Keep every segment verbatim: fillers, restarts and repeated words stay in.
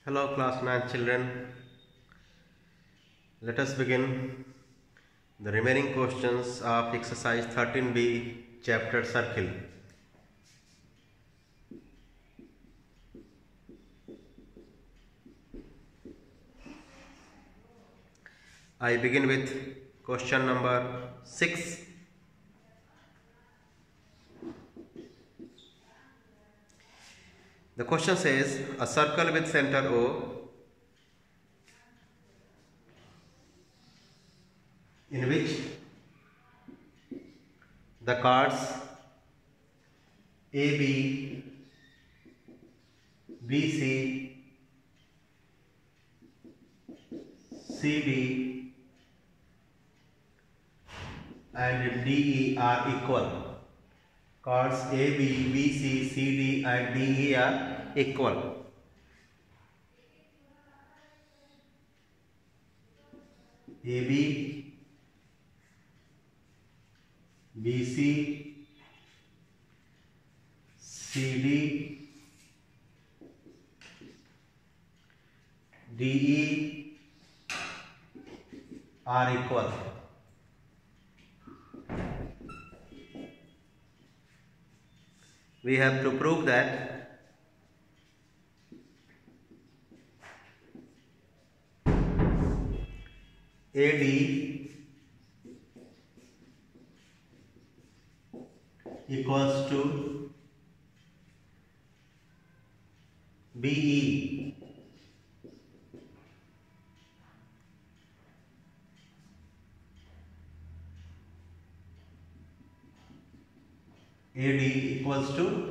Hello class nine children, let us begin the remaining questions of exercise thirteen B chapter circle. I begin with question number six. The question says a circle with center O in which the chords A B, B C, C D and D E are equal. Chords A, B, B, C, C, D and D, E are equal. A, B, B, C, C, D, D, E are equal. We have to prove that A D equals to B E. A D equals to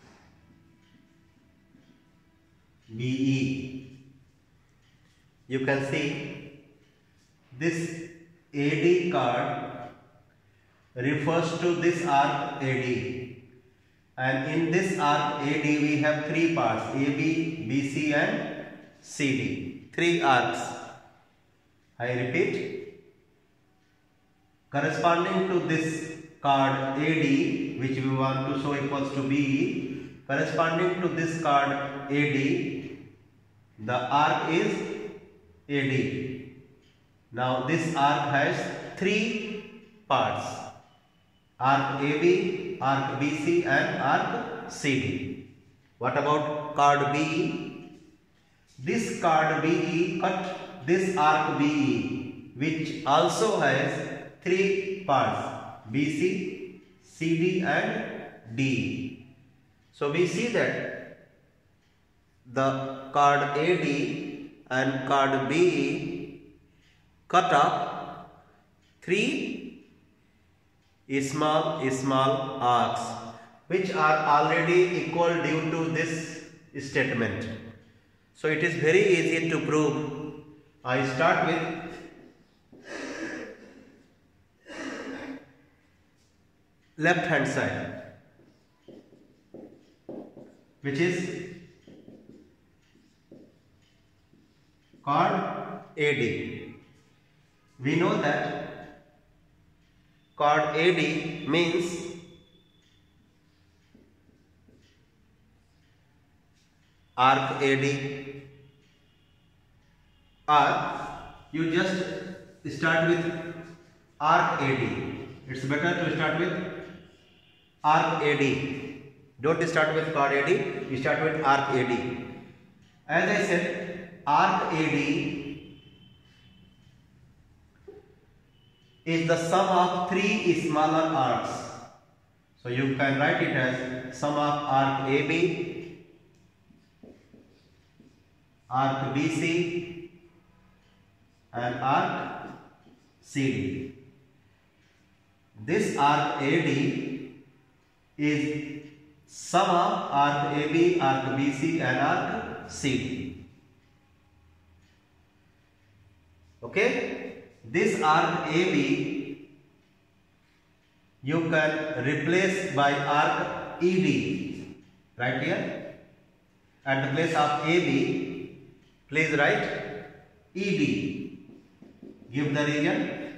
B E. You can see this A D chord refers to this arc A D, and in this arc A D we have three parts A, B, B, C and C D. Three arcs. I repeat, corresponding to this chord A D, which we want to show equals to B E, corresponding to this chord A D, the arc is A D. Now this arc has three parts: arc A B, arc B C and arc C D. What about chord B E? This chord B E cut this arc B E, which also has three parts: B C, C D and D. So we see that the chord A D and chord B E cut off three small small arcs which are already equal due to this statement. So it is very easy to prove. I start with left hand side, which is chord A D. We know that chord A D means arc A D, or you just start with arc A D. It's better to start with arc A D. Don't start with chord A D, you start with arc A D. As I said, arc A D is the sum of three smaller arcs. So you can write it as sum of arc A B, arc B C and arc C D. This arc A D is sum of arc A B, arc B C and arc C D. Okay? This arc A B you can replace by arc E D. Right here. At the place of A B, please write E D. Give the region.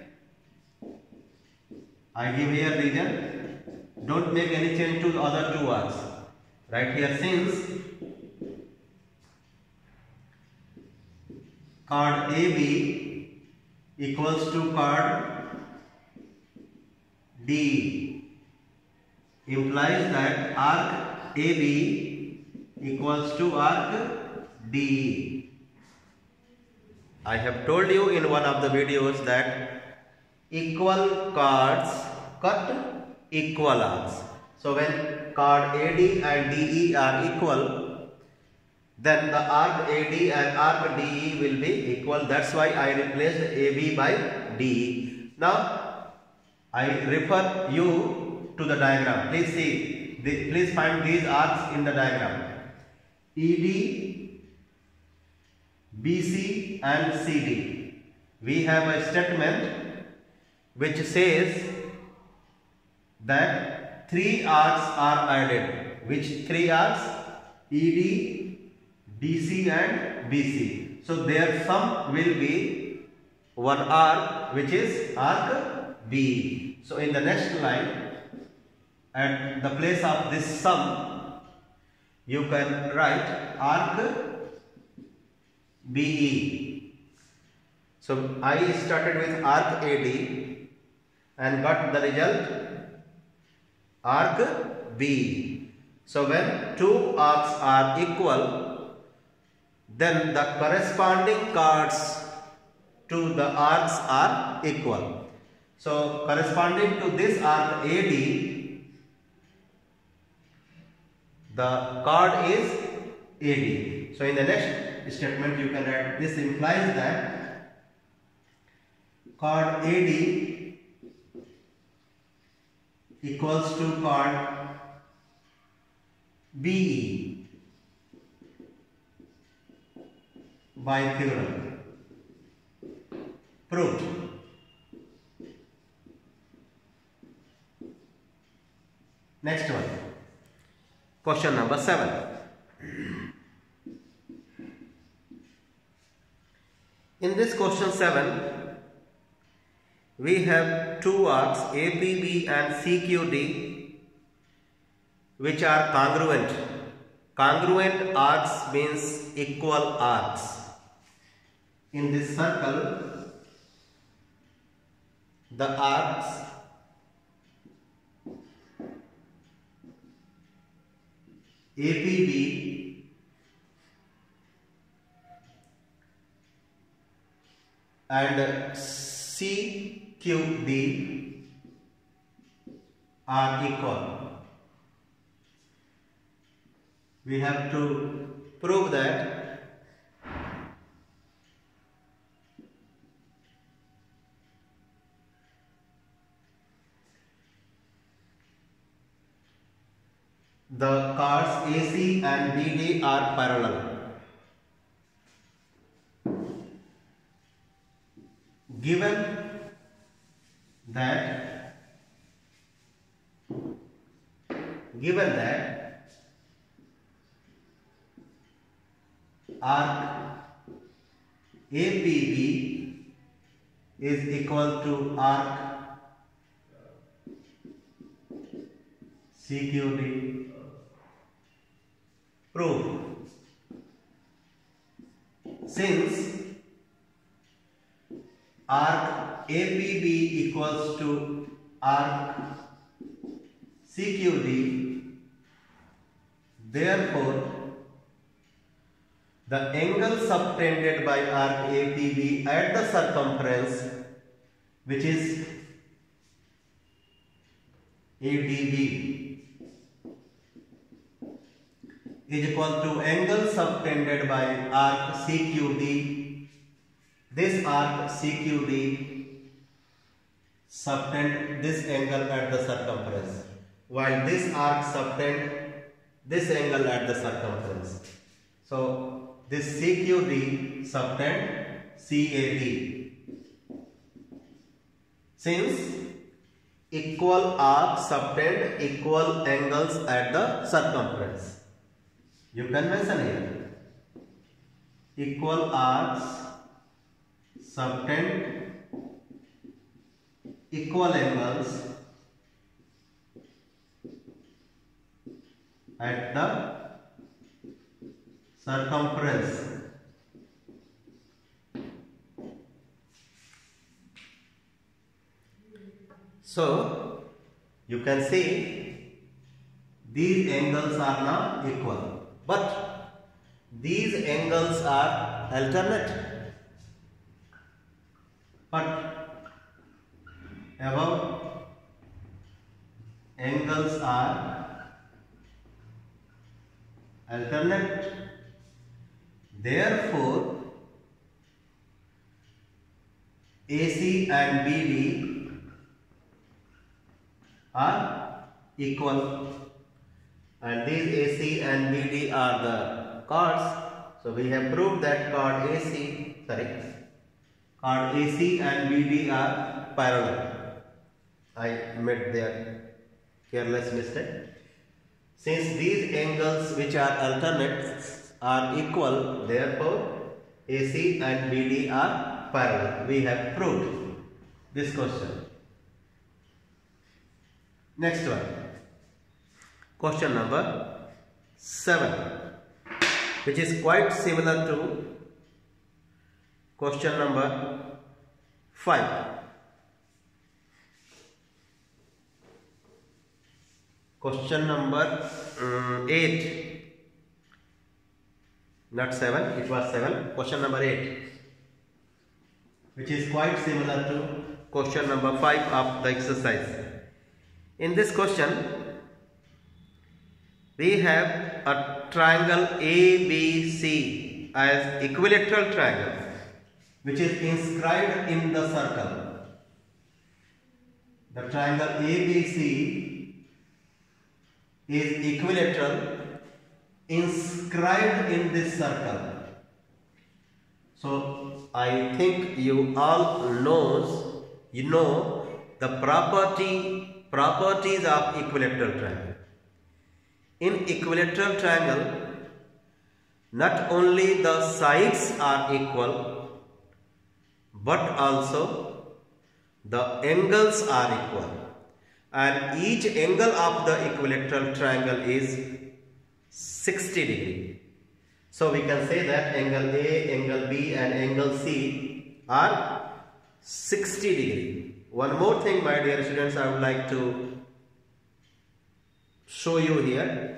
I give here region. Don't make any change to the other two arcs. Right here, since chord A B equals to chord D, implies that arc A B equals to arc D. I have told you in one of the videos that equal chords cut equal arcs. So when chord A D and D E are equal, then the arc A D and arc D E will be equal. That's why I replaced A B by D E. Now I refer you to the diagram. Please see, please find these arcs in the diagram. E D, B C and C D. We have a statement which says that three arcs are added. Which three arcs? E D, D C and B C. So their sum will be one arc, which is arc B. So in the next line, at the place of this sum, you can write arc B E. So I started with arc A D and got the result arc B. So when two arcs are equal, then the corresponding chords to the arcs are equal. So corresponding to this arc A D, the chord is A D. So in the next statement you can write, this implies that chord A D equals to chord B E by theorem. Proved. Next one. Question number seven. In this question seven, we have two arcs A P B and C Q D which are congruent. Congruent arcs means equal arcs. In this circle, the arcs A P B and C Q D are equal. We have to prove that the chords A C and B D are parallel. Given that given that arc A P B is equal to arc C Q D, prove. Since arc A P B equals to arc C Q D, therefore the angle subtended by arc A P B at the circumference, which is A D B, is equal to angle subtended by arc C Q D. This arc C Q D subtend this angle at the circumference, while this arc subtend this angle at the circumference. So this C Q D subtend C A D. Since equal arcs subtend equal angles at the circumference, you can mention here equal arcs subtend equal angles at the circumference. So you can see these angles are not equal, but these angles are alternate. But above angles are alternate. Therefore, A C and B D are equal, and these A C and B D are the chords. So we have proved that chord A C, sorry, chord A C and B D are parallel. I made their careless mistake. Since these angles which are alternate are equal, therefore A C and B D are parallel. We have proved this question. Next one, question number seven, which is quite similar to question number five. Question number um, eight, not seven, it was seven. Question number eight, which is quite similar to question number five of the exercise. In this question, we have a triangle A B C as equilateral triangle, which is inscribed in the circle. The triangle A B C is equilateral, inscribed in this circle. So I think you all knows, you know the property properties of equilateral triangle. In equilateral triangle, not only the sides are equal, but also the angles are equal, and each angle of the equilateral triangle is sixty degree. So we can say that angle A, angle B and angle C are sixty degree. One more thing, my dear students, I would like to show you here.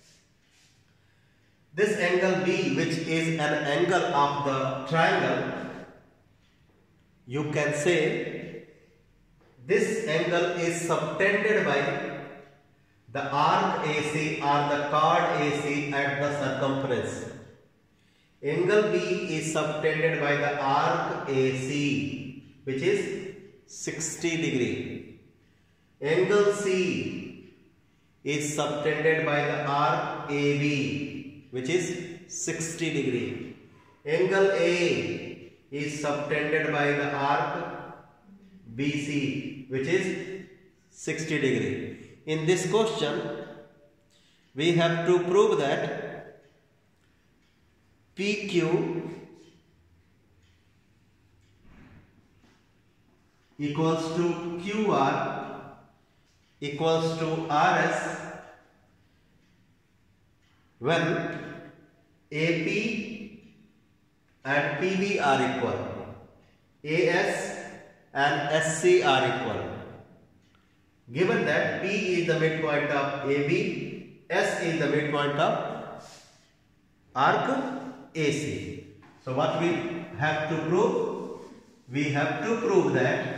This angle B, which is an angle of the triangle, you can say this angle is subtended by the arc A C or the chord A C at the circumference. Angle B is subtended by the arc A C, which is sixty degree. Angle C is subtended by the arc A B, which is sixty degree. Angle A is subtended by the arc B C, which is sixty degree. In this question, we have to prove that P Q equals to Q R equals to R S when A P and P B are equal, A S and S C are equal. Given that P is the midpoint of A B, S is the midpoint of arc A C. So what we have to prove? We have to prove that,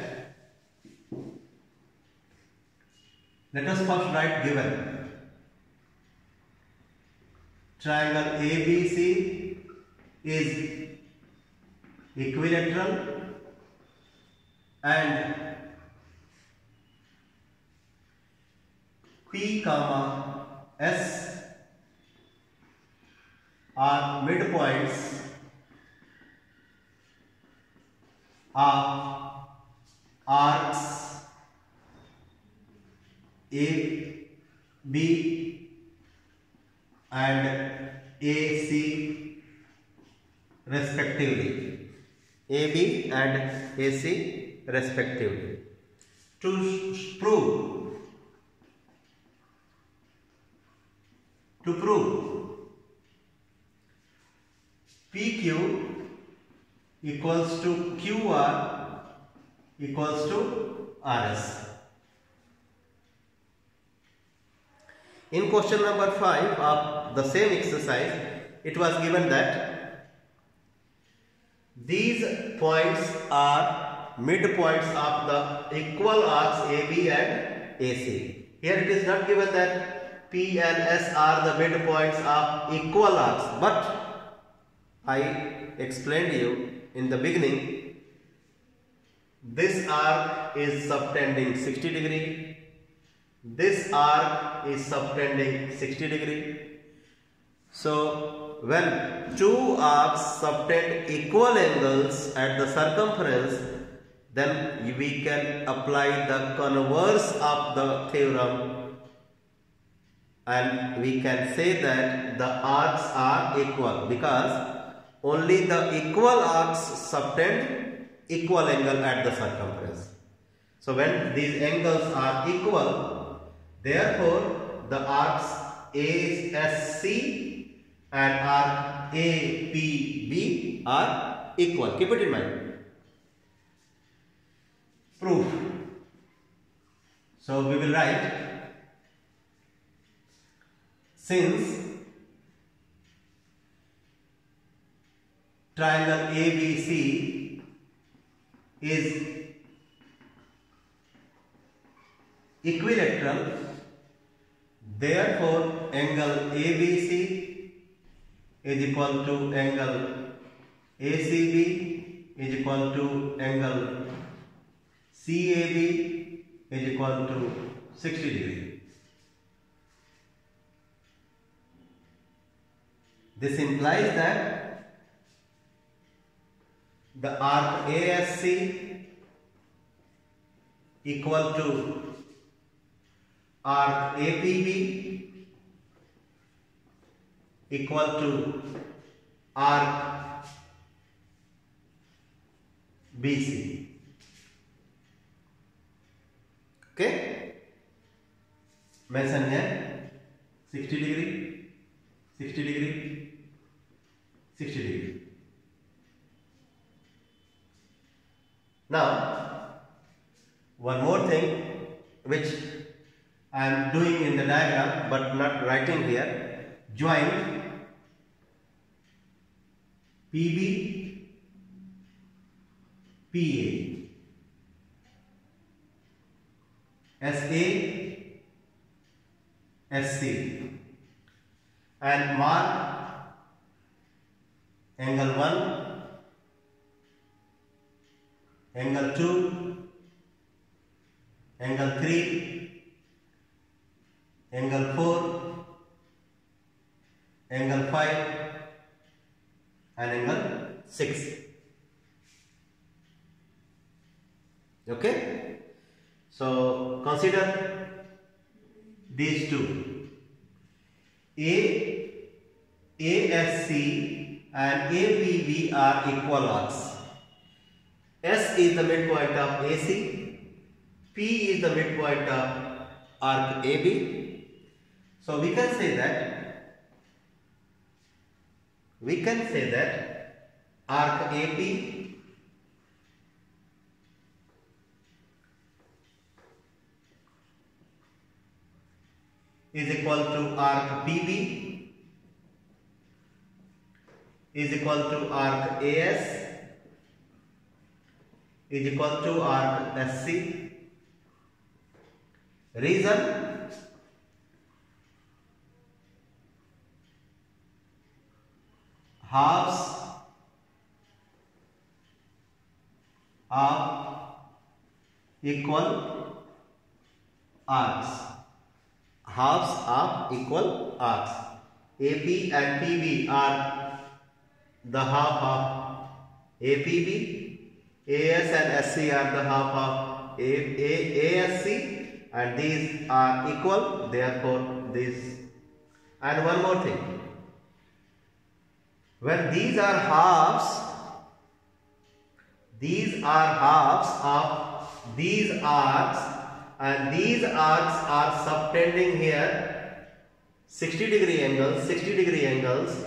let us first write given. Triangle A B C is equilateral and P comma S are midpoints of arcs A B and A C respectively. A B and A C respectively. To prove to prove P Q equals to Q R equals to R S. in question number five of the same exercise, it was given that these points are midpoints of the equal arcs A B and A C. Here it is not given that P and S are the midpoints of equal arcs, but I explained to you in the beginning, this arc is subtending sixty degree, this arc is subtending sixty degree. So when two arcs subtend equal angles at the circumference, then we can apply the converse of the theorem and we can say that the arcs are equal, because only the equal arcs subtend equal angle at the circumference. So when these angles are equal, therefore the arcs A S C and arc A P B are equal. Keep it in mind. Proof. So we will write, since triangle A B C is equilateral, therefore angle A B C is equal to angle A C B is equal to angle C A B is equal to sixty degree. This implies that the arc A S C equal to arc A P B equal to arc B C. Okay, mention here sixty degree, sixty degree, sixty degree. Now, one more thing which I am doing in the diagram but not writing here, join P B, P A. S A, S C, and mark angle one, angle two, angle three, angle four, angle five, and angle six. Okay? So consider these two. A, A S C and A P B are equal arcs. S is the midpoint of A C, P is the midpoint of arc A B. So we can say that we can say that arc A P is equal to arc P B is equal to arc A S is equal to arc S C. Reason? Halves of equal arcs. Halves of equal arcs. A P and P B are the half of A P B. A S and S C are the half of A, A, A S C, and these are equal, therefore this. And one more thing. When these are halves, these are halves of these arcs, and these arcs are subtending here sixty degree angles, sixty degree angles.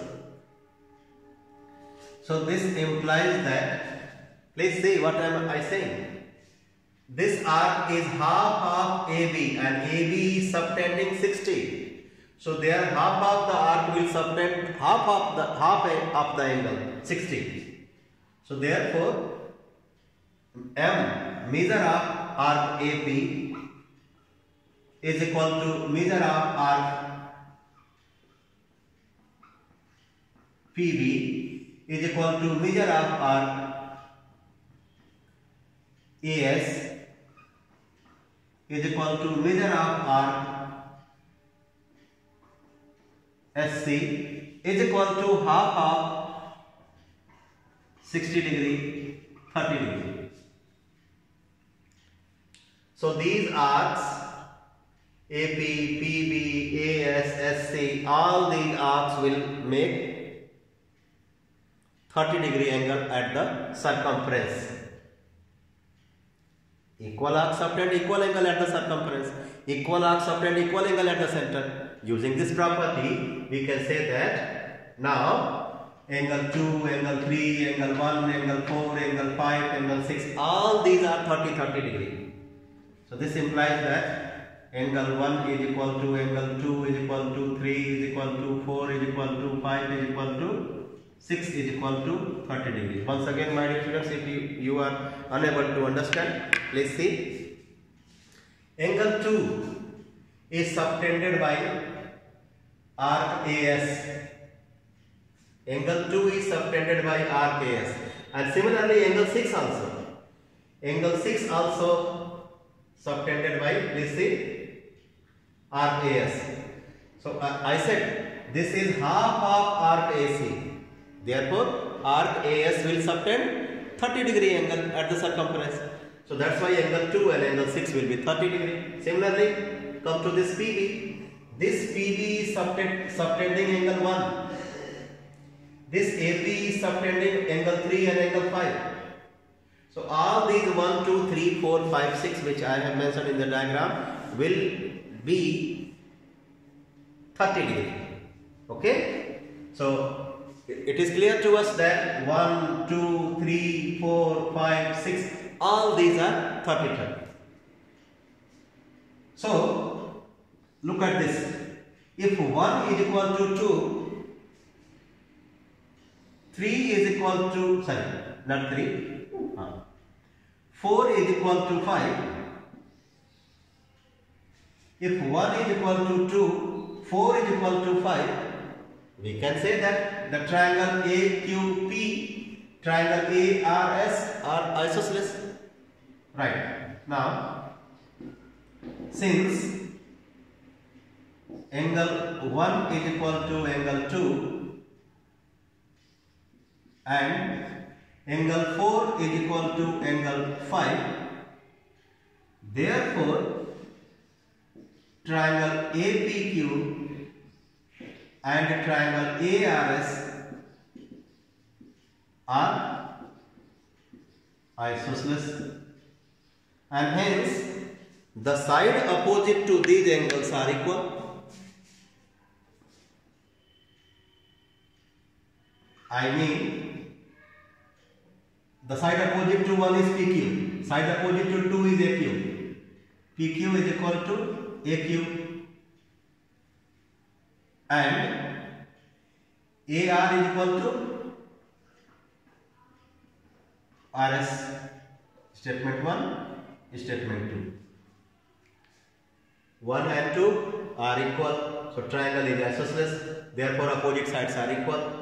So this implies that, please see what am I saying. This arc is half of A B and A B is subtending sixty. So there half of the arc will subtend half of the half of the angle sixty. So therefore M, measure of arc A P, is equal to measure of arc P B is equal to measure of arc A S is equal to measure of arc S C is equal to half of sixty degree, thirty degree. So these arcs A P, P B, A S, S C, all these arcs will make thirty degree angle at the circumference. Equal arcs subtend equal angle at the circumference. Equal arcs subtend equal angle at the center. Using this property, we can say that now angle two, angle three, angle one, angle four, angle five, angle six, all these are thirty, thirty degree. So this implies that angle one is equal to angle two is equal to three is equal to four is equal to five is equal to six is equal to thirty degree. Once again, my dear students, if you, you are unable to understand, please see. Angle two is subtended by arc A S. Angle two is subtended by arc A S. And similarly, angle six also. Angle six also subtended by, please see, arc A S. So uh, I said this is half of arc A C. Therefore, arc A S will subtend thirty degree angle at the circumference. So that's why angle two and angle six will be thirty degree. Similarly, come to this P B. This P B is subtend, subtending angle one. This A P is subtending angle three and angle five. So all these one, two, three, four, five, six which I have mentioned in the diagram will be thirty degree. Okay? So it is clear to us that one, two, three, four, five, six, all these are thirty, thirty. So look at this. If one is equal to two, three is equal to, sorry, not three, uh, four is equal to five. If one is equal to two, four is equal to five, we can say that the triangle A Q P, triangle A R S are isosceles. Right. Now, since angle one is equal to angle two and angle four is equal to angle five, therefore triangle A P Q and triangle A R S are isosceles, and hence the side opposite to these angles are equal. I mean, the side opposite to one is P Q, side opposite to two is A Q. P Q is equal to A Q and A R is equal to R S. Statement one, statement two. one and two are equal, so triangle is isosceles, therefore opposite sides are equal.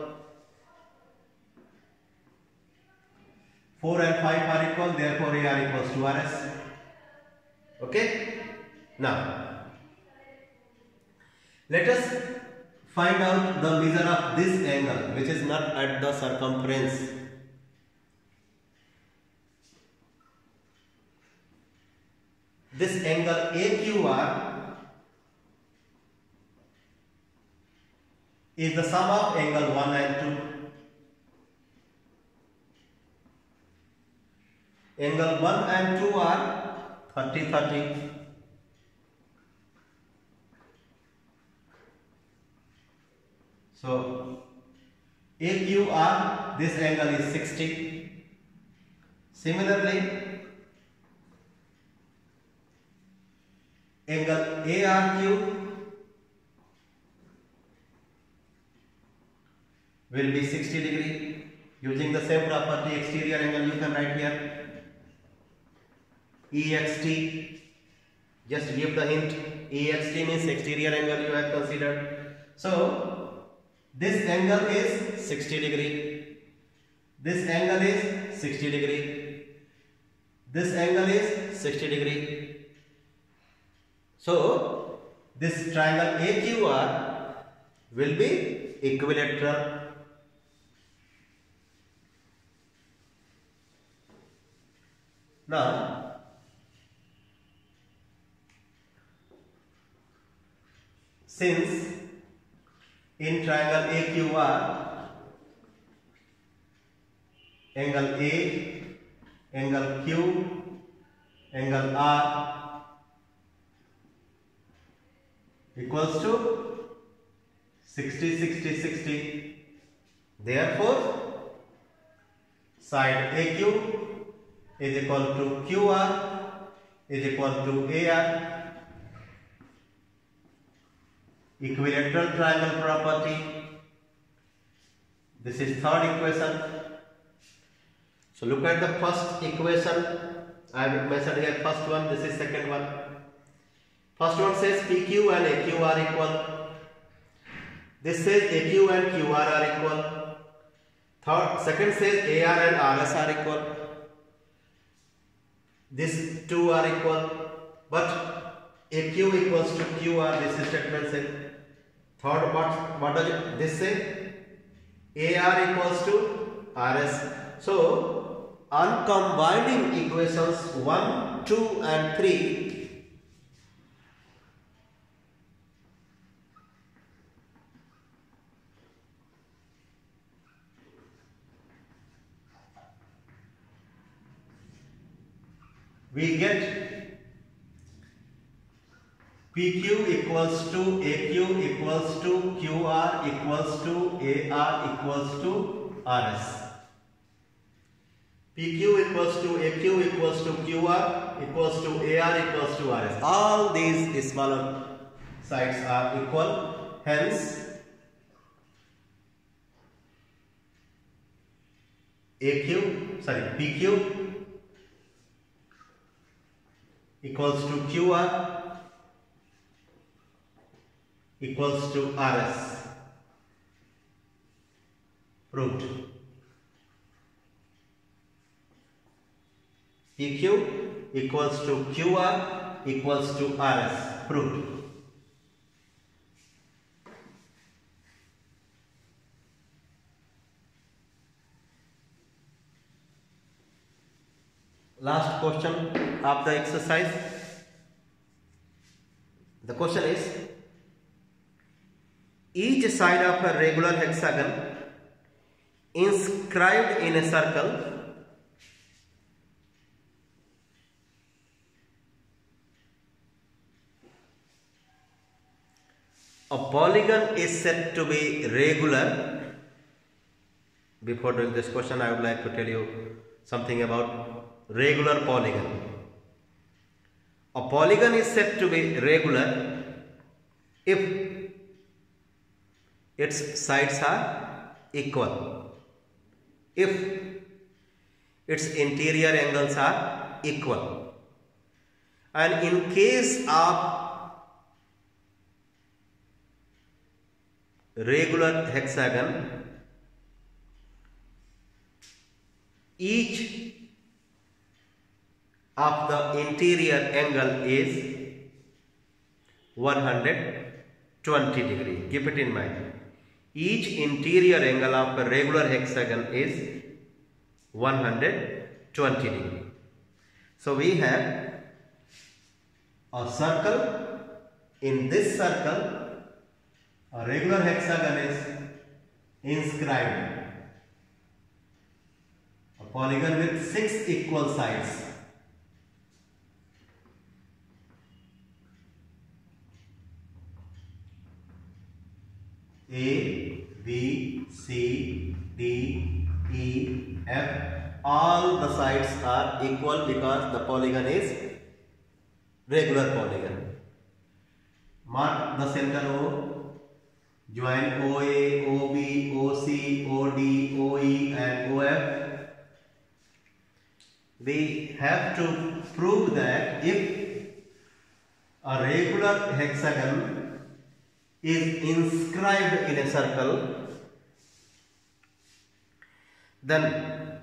four and five are equal, therefore A R equals to R S. Okay? Now, let us find out the measure of this angle which is not at the circumference. This angle A Q R is the sum of angle one and two. Angle one and two are thirty, thirty. So A Q R, this angle is sixty. Similarly, angle A R Q will be sixty degree. Using the same property, exterior angle you can write here E X T. Just give the hint. E X T means exterior angle you have considered. So this angle is sixty degree. This angle is sixty degree. This angle is sixty degree. So this triangle A Q R will be equilateral. Now since in triangle A Q R angle A, angle Q, angle R equals to sixty, sixty, sixty. Therefore, side A Q is equal to Q R is equal to A R. Equilateral triangle property. This is third equation. So look at the first equation. I have measured here first one. This is second one. First one says P Q and A Q are equal. This says A Q and Q R are equal. Third, second says A R and R S are equal. These two are equal, but A Q equals to Q R. This statement says. Third, what what does it, this say? A R equals to R S. So on combining equations one, two, and three, we get P Q equals to A Q equals to Q R equals to A R equals to R S. P Q equals to A Q equals to Q R equals to A R equals to R S. All these smaller sides are equal. Hence, A Q, sorry, P Q equals to Q R equals to R S. Proved. P Q equals to Q R equals to R S. Proved. Last question of the exercise. The question is, each side of a regular hexagon inscribed in a circle a polygon is said to be regular. Before doing this question, I would like to tell you something about regular polygon. A polygon is said to be regular if its sides are equal, if its interior angles are equal, and in case of regular hexagon, each of the interior angle is one hundred twenty degree. Keep it in mind. Each interior angle of a regular hexagon is one hundred twenty degree. So we have a circle. In this circle, a regular hexagon is inscribed. A polygon with six equal sides. A, B, C, D, E, F. All the sides are equal because the polygon is regular polygon. Mark the center O. Join O A, O B, O C, O D, O E and O F. We have to prove that if a regular hexagon is inscribed in a circle, then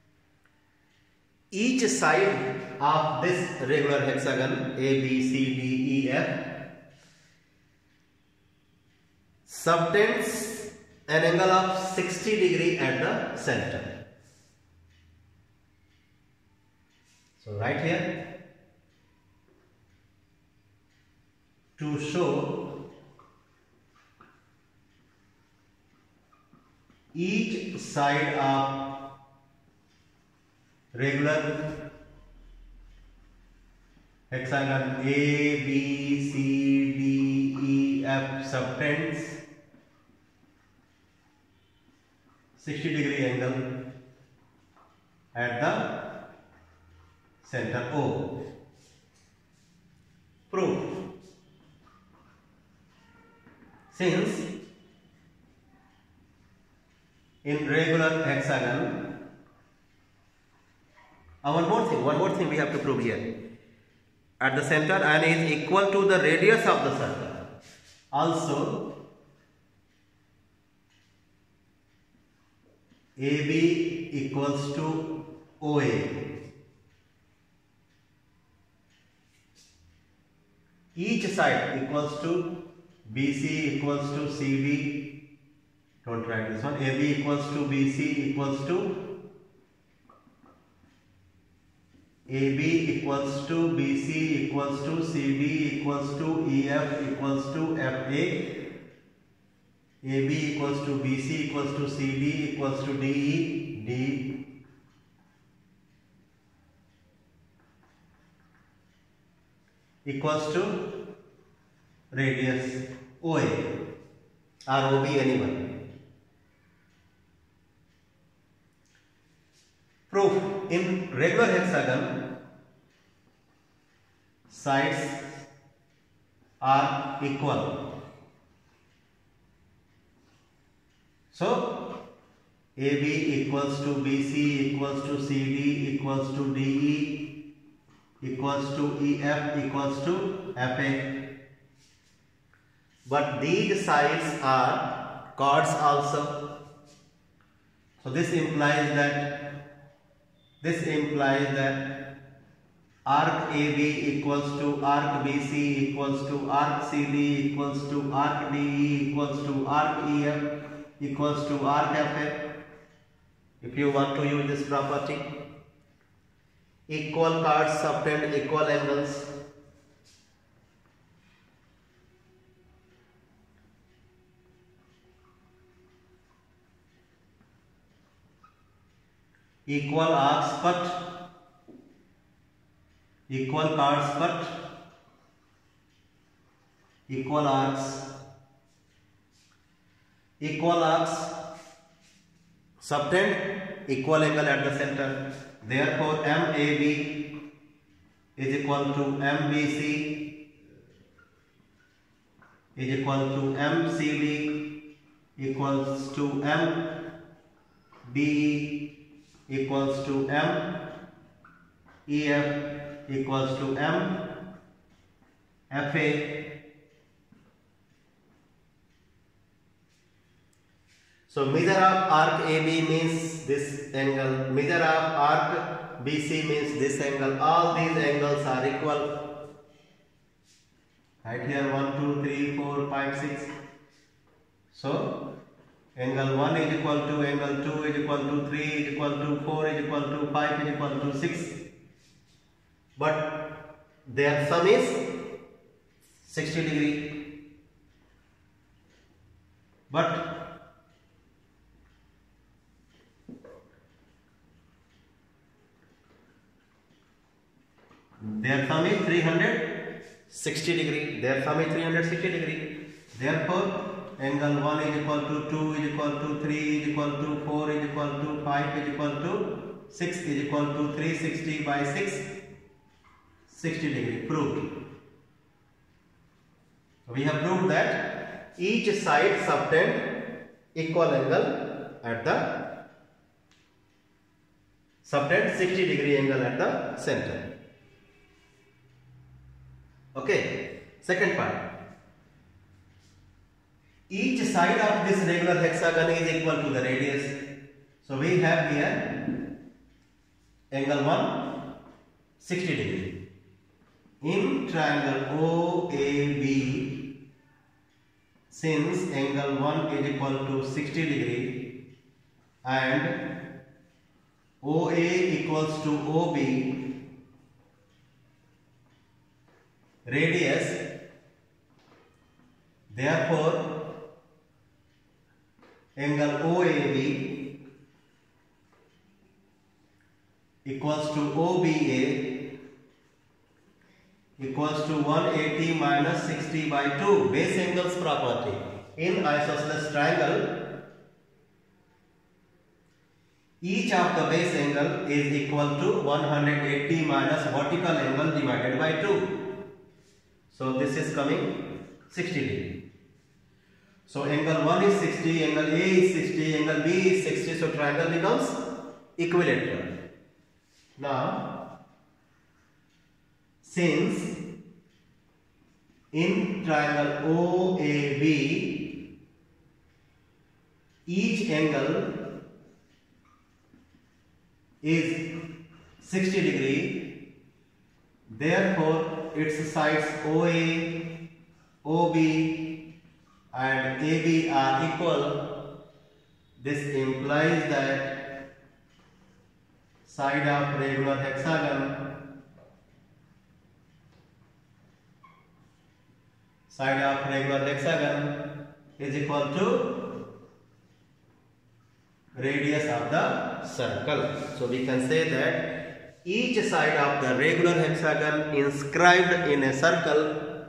each side of this regular hexagon A, B, C, D, E, F subtends an angle of sixty degree at the center. So right here, to show each side of regular hexagon A, B, C, D, E, F subtends sixty degree angle at the center O. Proof. Since in regular hexagon, uh, one more thing, one more thing we have to prove here. At the center, n is equal to the radius of the circle. Also, A B equals to O A. Each side equals to B C equals to C D. Don't write this one. A B equals to B C equals to A B equals to B C equals to C D equals to E F equals to F A. A B equals to B C equals to C D equals to D E. D equals to radius O A or O B, anyone. Proof. In regular hexagon, sides are equal. So, A B equals to B C equals to C D equals to D E equals to E F equals to F A. But these sides are chords also. So this implies that this implies that arc A B equals to arc B C equals to arc C D equals to arc D E equals to arc E F equals to arc F A. If you want to use this property, equal chords subtend equal angles. Equal arcs cut, equal chords cut, equal arcs, equal arcs subtend equal angle at the center. Therefore, M A B is equal to M B C is equal to M C D equals to M D E equals to M E F equals to M F A. So measure of arc A B means this angle, measure of arc B C means this angle. All these angles are equal. Right here one, two, three, four, five, six. So angle one is equal to angle two is equal to three is equal to four is equal to five is equal to six. But their sum is sixty degree. But their sum is three hundred sixty degree. Their sum is three hundred sixty degree. Therefore, angle one is equal to two is equal to three is equal to four is equal to five is equal to six is equal to three hundred sixty by six, sixty degree. Proved. We have proved that each side subtend equal angle at the subtend sixty degree angle at the center. Okay, second part. Each side of this regular hexagon is equal to the radius. So we have here angle one, sixty degree. In triangle O A B, since angle one is equal to sixty degree and O A equals to O B, radius, therefore angle O A B equals to O B A equals to one eighty minus sixty by two, base angles property. In isosceles triangle, each of the base angle is equal to one hundred eighty minus vertical angle divided by two. So this is coming sixty degree. So angle one is sixty, angle A is sixty, angle B is sixty, so triangle becomes equilateral. Now, since in triangle O A B, each angle is sixty degree, therefore its sides O A, O B and A B are equal. This implies that side of regular hexagon side of regular hexagon is equal to radius of the circle. So we can say that each side of the regular hexagon inscribed in a circle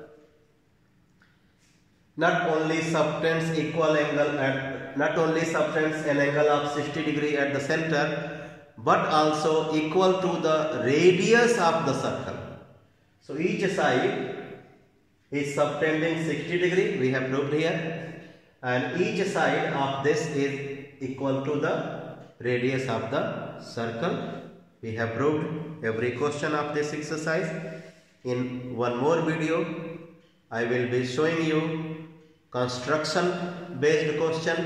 not only subtends equal angle at not only subtends an angle of sixty degree at the center, but also equal to the radius of the circle. So each side is subtending sixty degree, we have proved here, and each side of this is equal to the radius of the circle. We have proved every question of this exercise. In one more video, I will be showing you construction based question.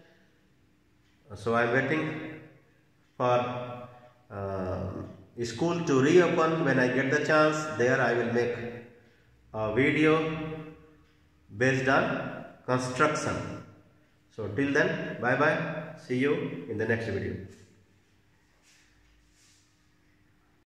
So I am waiting for uh, school to reopen. When I get the chance, there I will make a video based on construction. So till then, bye bye. See you in the next video.